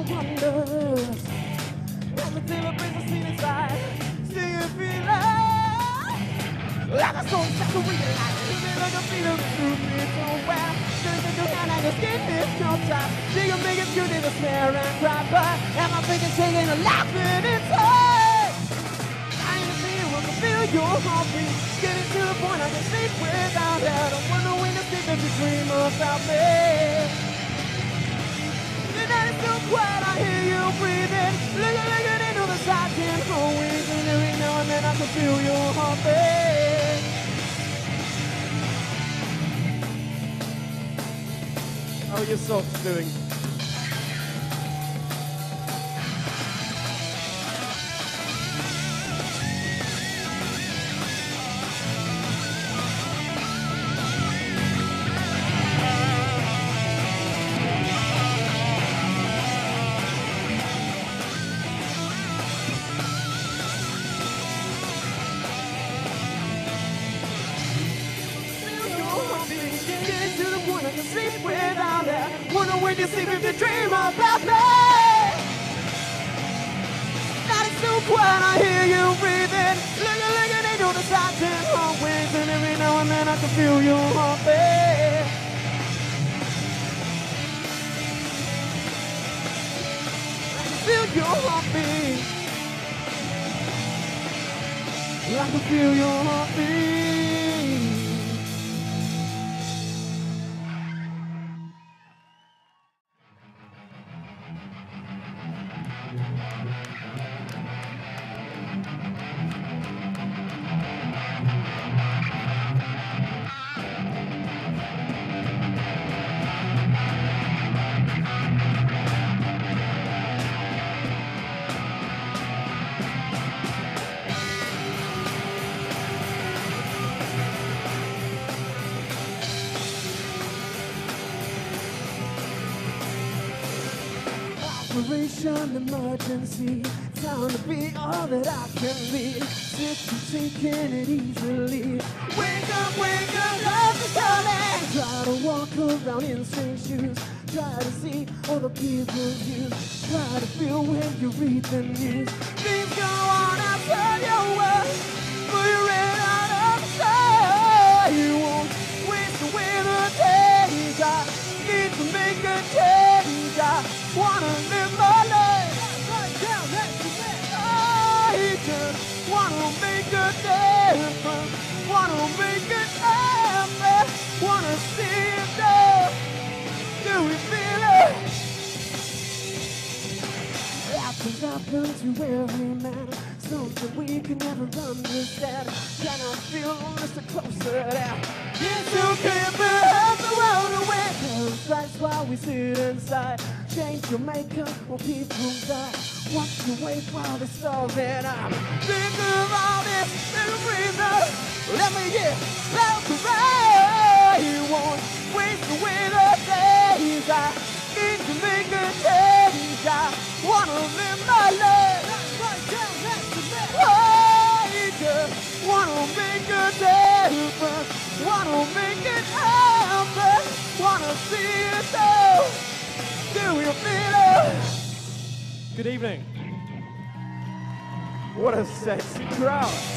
wonders. Everything that brings us in inside. See you feel like a soul set to realize. Living like a feeling through me so well. Just take your hand and your skin is no time. Do you make it through the despair and cry? But am I thinking, shaking, and laughing inside? I ain't feeling what can feel your heartbeat. Getting to the point I can sleep without that. I'm wondering to sleep if you dream about me. The night is so quiet, I hear you breathing. Looking into the side, can't always. And every now and then I can feel your heartbeat. How are your socks doing? When you sleep, if you dream about me, night is so quiet, I hear you breathing. Looking into the sides and hallways, and every now and then I can feel your heartbeat. I can feel your heartbeat. I can feel your heartbeat. Operation emergency, time to be all that I can be. Sit and taking it easily. Wake up, love is calling. Try to walk around in strange shoes. Try to see all the people's views. Try to feel when you read the news. Things go on outside your world, but you're right out of sight. You won't waste away the days. I need to make a change. I wanna live my life right down that I just wanna make a difference. Wanna make it happen. Wanna see it go. Do we feel it? Happen to every man. Something we can never understand. Can I feel just a closer down? It's okay if it has the world away. That's why we sit inside. Change your makeup or people die. Watch you wait while they're starving. I'm sick of all this little breather. Let me get out the way. You won't waste away the days. I need to make a change. I wanna live my life. I just wanna make a difference. Wanna make it happen. Wanna see it go. Do you feel it? Good evening. What a sexy crowd.